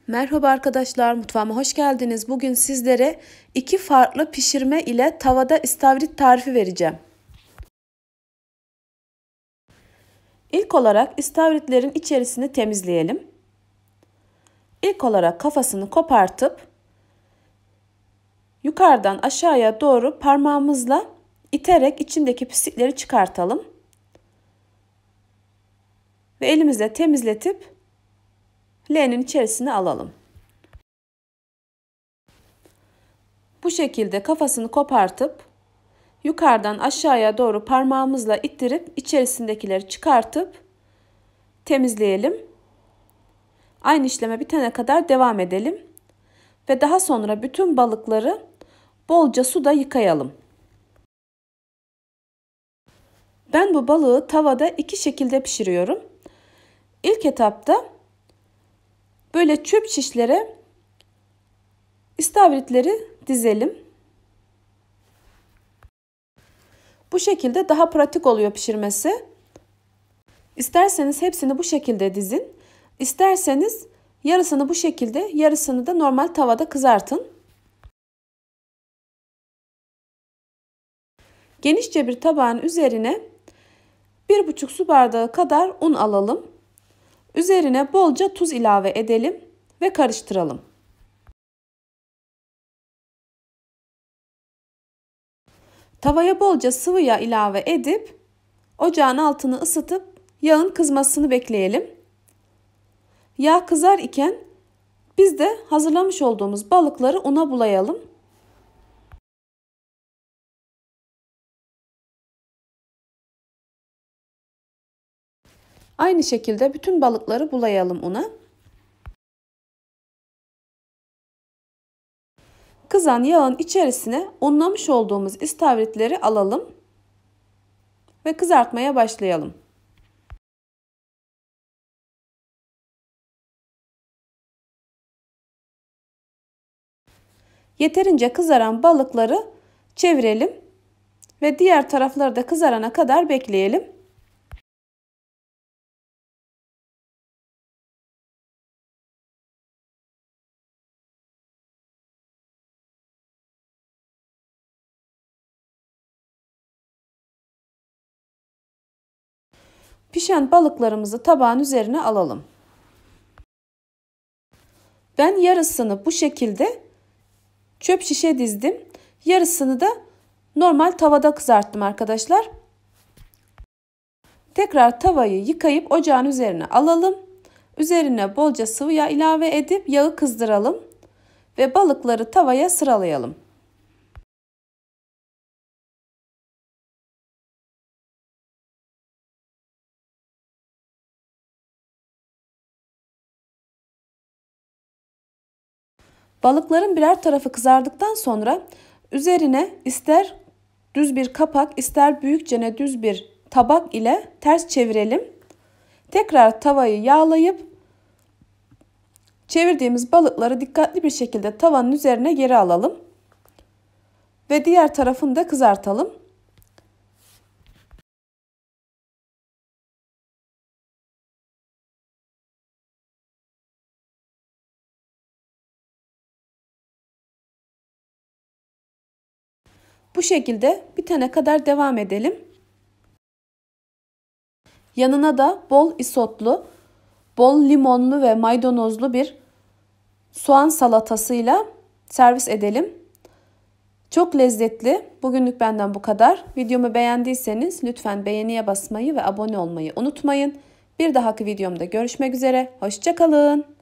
Merhaba arkadaşlar, mutfağıma hoş geldiniz. Bugün sizlere iki farklı pişirme ile tavada istavrit tarifi vereceğim. İlk olarak istavritlerin içerisini temizleyelim. İlk olarak kafasını kopartıp yukarıdan aşağıya doğru parmağımızla iterek içindeki pislikleri çıkartalım. Ve elimizle temizletip leğenin içerisine alalım. Bu şekilde kafasını kopartıp yukarıdan aşağıya doğru parmağımızla ittirip içerisindekileri çıkartıp temizleyelim. Aynı işleme bitene kadar devam edelim. Ve daha sonra bütün balıkları bolca suda yıkayalım. Ben bu balığı tavada iki şekilde pişiriyorum. İlk etapta böyle çöp şişlere istavritleri dizelim. Bu şekilde daha pratik oluyor pişirmesi. İsterseniz hepsini bu şekilde dizin. İsterseniz yarısını bu şekilde, yarısını da normal tavada kızartın. Genişçe bir tabağın üzerine 1,5 su bardağı kadar un alalım. Üzerine bolca tuz ilave edelim ve karıştıralım. Tavaya bolca sıvı yağ ilave edip ocağın altını ısıtıp yağın kızmasını bekleyelim. Yağ kızar iken biz de hazırlamış olduğumuz balıkları una bulayalım. Aynı şekilde bütün balıkları bulayalım una. Kızan yağın içerisine unlamış olduğumuz istavritleri alalım ve kızartmaya başlayalım. Yeterince kızaran balıkları çevirelim ve diğer tarafları da kızarana kadar bekleyelim. Pişen balıklarımızı tabağın üzerine alalım. Ben yarısını bu şekilde çöp şişe dizdim. Yarısını da normal tavada kızarttım arkadaşlar. Tekrar tavayı yıkayıp ocağın üzerine alalım. Üzerine bolca sıvı yağ ilave edip yağı kızdıralım. Ve balıkları tavaya sıralayalım. Balıkların birer tarafı kızardıktan sonra üzerine ister düz bir kapak ister büyükçe düz bir tabak ile ters çevirelim. Tekrar tavayı yağlayıp çevirdiğimiz balıkları dikkatli bir şekilde tavanın üzerine geri alalım. Ve diğer tarafını da kızartalım. Bu şekilde bitene kadar devam edelim. Yanına da bol isotlu, bol limonlu ve maydanozlu bir soğan salatasıyla servis edelim. Çok lezzetli. Bugünlük benden bu kadar. Videomu beğendiyseniz lütfen beğeniye basmayı ve abone olmayı unutmayın. Bir dahaki videomda görüşmek üzere. Hoşça kalın.